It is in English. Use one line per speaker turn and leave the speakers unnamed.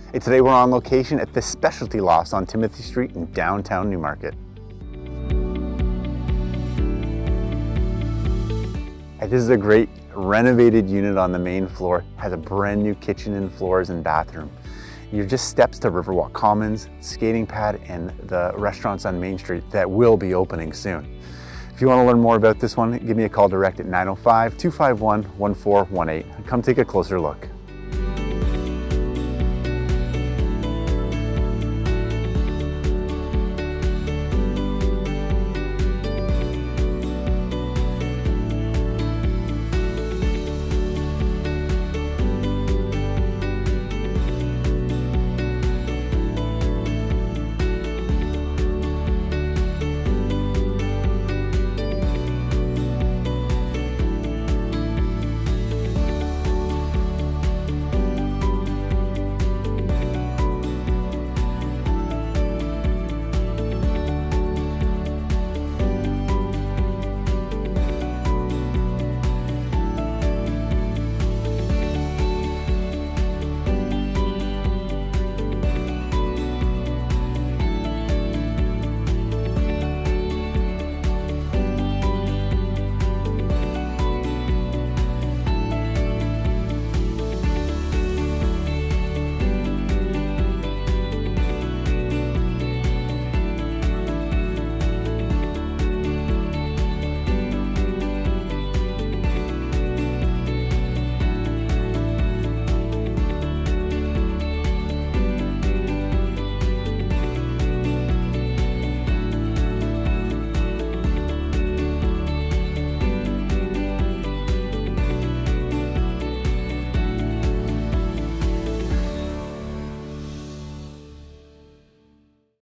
And today we're on location at the Specialty Lofts on Timothy Street in downtown Newmarket. And this is a great renovated unit on the main floor, has a brand new kitchen and floors and bathroom. You're just steps to Riverwalk Commons, skating pad, and the restaurants on Main Street that will be opening soon. If you want to learn more about this one, give me a call direct at 905-251-1418 and come take a closer look.